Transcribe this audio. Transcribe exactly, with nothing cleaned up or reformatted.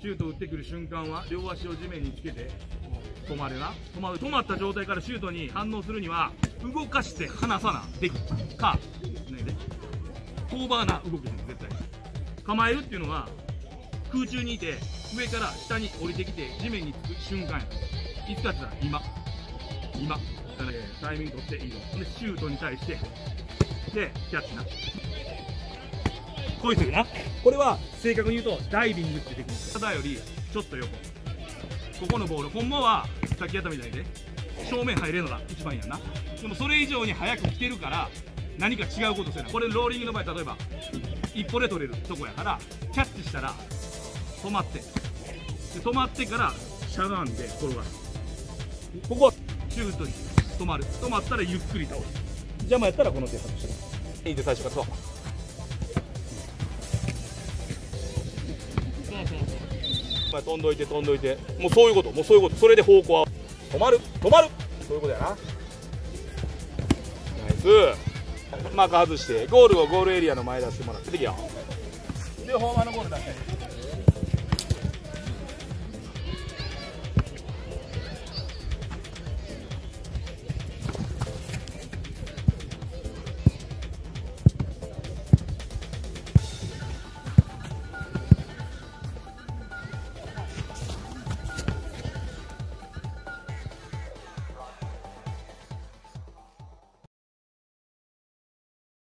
シュート打ってくる瞬間は両足を地面につけて止まるな。止まる。止まった状態からシュートに反応するには動かして離さなできるかねでオーバーな動きです絶対。構えるっていうのは空中にいて上から下に降りてきて地面につく瞬間や。いつかって言ったら今今タイミング取っていいのでシュートに対してでキャッチなこういうふうな。これは正確に言うとダイビングってテクニック。肩よりちょっと横ここのボールほんまはさっきやったみたいで正面入れるのが一番いいやな。でもそれ以上に早く来てるから何か違うことせな。これローリングの場合例えば一歩で取れるとこやからキャッチしたら止まってで止まってからしゃがんで転がす。ここはシュートに止まる。止まったらゆっくり倒す。邪魔やったらこの手外していいで最初からそう。飛んどいて飛んどいてもうそういうこともうそういうこと。それで方向は止まる止まるそういうことやな。ナイスマーク外してゴールをゴールエリアの前出してもらってできよでホーマーのゴール出して